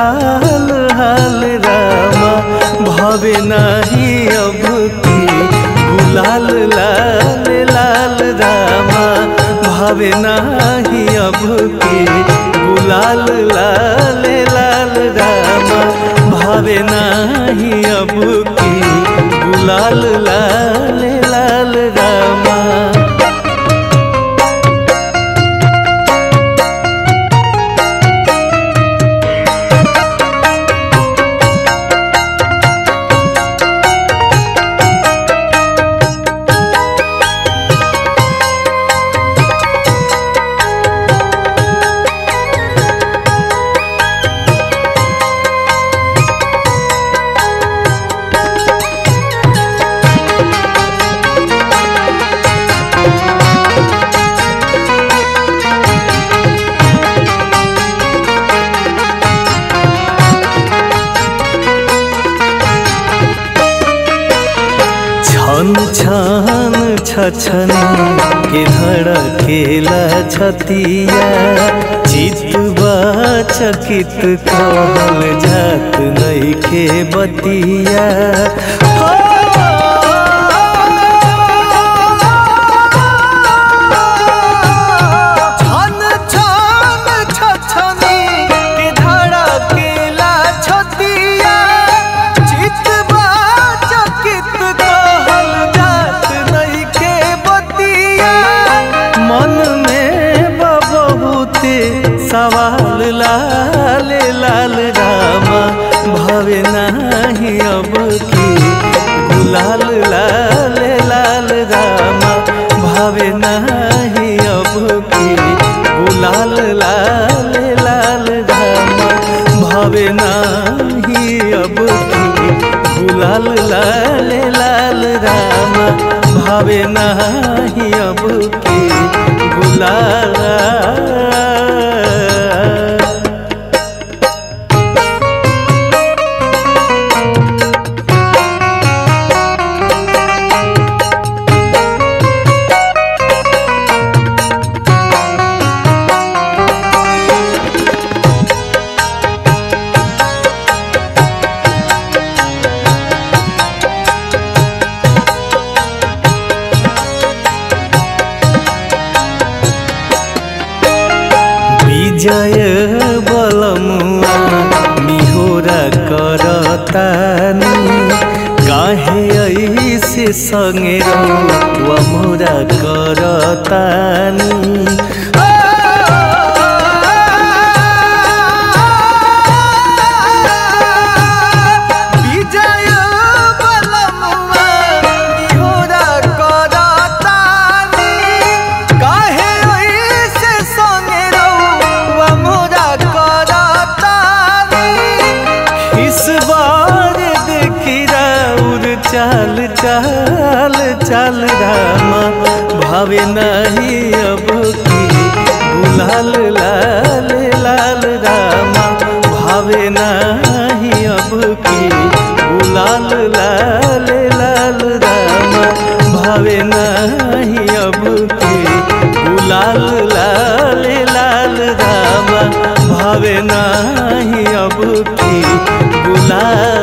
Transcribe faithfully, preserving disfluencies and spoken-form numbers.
हाल हाल रामा भावे नाही अब की गुलाल लाल लाल रामा भावे नाही अब की गुलाल लाल लाल रामा भावे नाही अब की गुलाल लाल लाल रामा। छन छन छछन के धड़केला छतिया चितवा चकित कहल जात नइखे बतिया। सवाल लाल लाल रामा भावे नाही अब की गुलाल लाल लाल रामा भावे नाही अब की गुलाल लाल लाल रामा भावे नाही अब की गुलाल लाल लाल रामा भावे नाही अब की गुलाल। विजय बलमुआ निहोरा करतानी काहे ऐसे संगे रहुआ मोरा करतानी। चाल चाल चाल रामा भावे नहीं अब की गुलाल लाल लाल रामा भावे नहीं अब की गुलाल लाल लाल रामा भावे नहीं अब की गुलाल लाल लाल रामा भावे नहीं अब की गुलाल।